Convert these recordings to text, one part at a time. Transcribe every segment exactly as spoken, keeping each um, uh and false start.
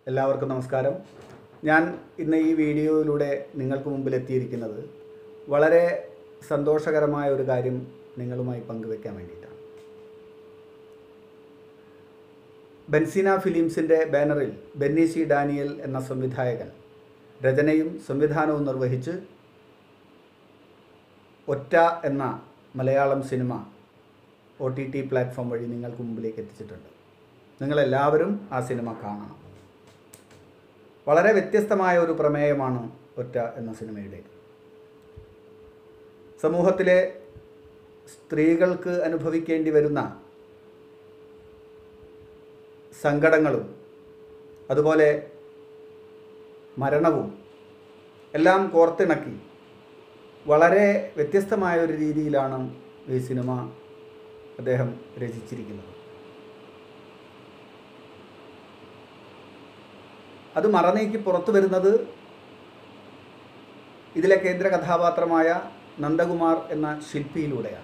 എല്ലാവർക്കും നമസ്കാരം. ഞാൻ ഇന്ന് ഈ വീഡിയോയിലൂടെ നിങ്ങൾക്ക് മുമ്പിൽ എത്തിയിരിക്കുന്നത് വളരെ സന്തോഷകരമായ ഒരു കാര്യം നിങ്ങളുമായി പങ്കുവെക്കാൻ വേണ്ടിയിട്ടാണ്. ബെൻസീന ഫിലിംസിൻ്റെ ബാനറിൽ ബെന്നി സി ഡാനിയൽ എന്ന സംവിധായകൻ രചനയും സംവിധാനവും നിർവഹിച്ച് ഒറ്റ എന്ന Malayalam cinema O T T platform വഴി നിങ്ങൾക്ക് മുമ്പിലേക്ക് എത്തിച്ചിട്ടുണ്ട്. നിങ്ങളെല്ലാവരും ആ സിനിമ കാണണം. വളരെ വ്യത്യസ്തമായ ഒരു പ്രമേയമാണ് ഒറ്റ എന്ന സിനിമയുടെ. സമൂഹത്തിലെ സ്ത്രീകൾക്ക് അനുഭവിക്കേണ്ടി വരുന്ന സങ്കടങ്ങളും അതുപോലെ മരണവും എല്ലാം കോർത്തിണക്കി വളരെ വ്യത്യസ്തമായ ഒരു രീതിയിലാണ് ഈ സിനിമ അദ്ദേഹം രചിച്ചിരിക്കുന്നത്. അത് മറനീക്കി പുറത്തു വരുന്നത് ഇതിലെ കേന്ദ്ര കഥാപാത്രമായ നന്ദകുമാർ എന്ന ശില്പിയിലൂടെയാണ്.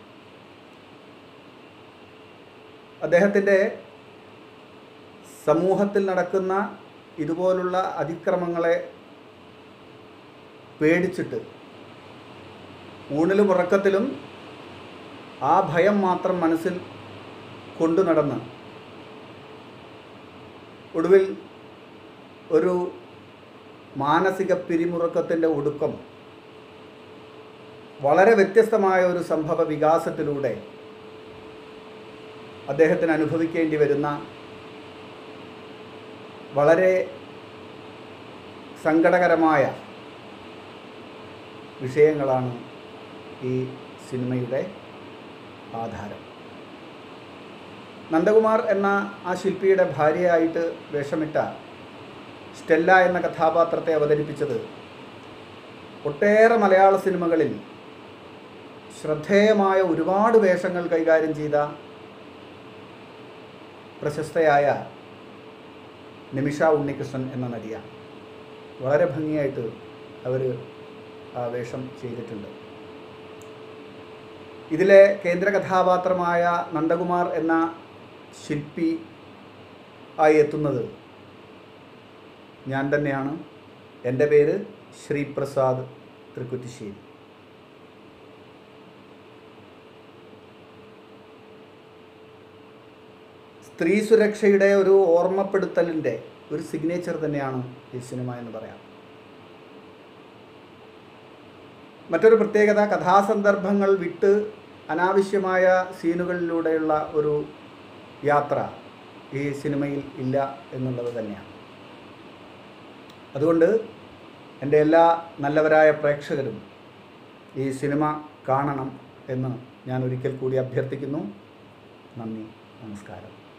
അദ്ദേഹത്തിൻ്റെ സമൂഹത്തിൽ നടക്കുന്ന ഇതുപോലുള്ള അതിക്രമങ്ങളെ പേടിച്ചിട്ട് ഊണിലും ഉറക്കത്തിലും ആ ഭയം മാത്രം മനസ്സിൽ കൊണ്ടു നടന്ന് ഒടുവിൽ ഒരു മാനസിക പിരിമുറുക്കത്തിൻ്റെ ഒടുക്കം വളരെ വ്യത്യസ്തമായ ഒരു സംഭവ വികാസത്തിലൂടെ അദ്ദേഹത്തിന് അനുഭവിക്കേണ്ടി വരുന്ന വളരെ സങ്കടകരമായ വിഷയങ്ങളാണ് ഈ സിനിമയുടെ ആധാരം. നന്ദകുമാർ എന്ന ആ ശില്പിയുടെ ഭാര്യയായിട്ട് വേഷമിട്ട സ്റ്റെല്ല എന്ന കഥാപാത്രത്തെ അവതരിപ്പിച്ചത് ഒട്ടേറെ മലയാള സിനിമകളിൽ ശ്രദ്ധേയമായ ഒരുപാട് വേഷങ്ങൾ കൈകാര്യം ചെയ്ത പ്രശസ്തയായ നിമിഷ ഉണ്ണികൃഷ്ണൻ എന്ന നടിയാണ്. വളരെ ഭംഗിയായിട്ട് അവർ ആ വേഷം ചെയ്തിട്ടുണ്ട്. ഇതിലെ കേന്ദ്ര കഥാപാത്രമായ നന്ദകുമാർ എന്ന ശില്പി ആയി എത്തുന്നത് ഞാൻ തന്നെയാണ്. എൻ്റെ പേര് ശ്രീപ്രസാദ് തൃക്കുറ്റിശ്ശേരി. സ്ത്രീ സുരക്ഷയുടെ ഒരു ഓർമ്മപ്പെടുത്തലിൻ്റെ ഒരു സിഗ്നേച്ചർ തന്നെയാണ് ഈ സിനിമ എന്ന് പറയാം. മറ്റൊരു പ്രത്യേകത, കഥാസന്ദർഭങ്ങൾ വിട്ട് അനാവശ്യമായ സീനുകളിലൂടെയുള്ള ഒരു യാത്ര ഈ സിനിമയിൽ ഇല്ല എന്നുള്ളത് തന്നെയാണ്. അതുകൊണ്ട് എൻ്റെ എല്ലാ നല്ലവരായ പ്രേക്ഷകരും ഈ സിനിമ കാണണം എന്ന് ഞാൻ ഒരിക്കൽ കൂടി അഭ്യർത്ഥിക്കുന്നു. നന്ദി, നമസ്കാരം.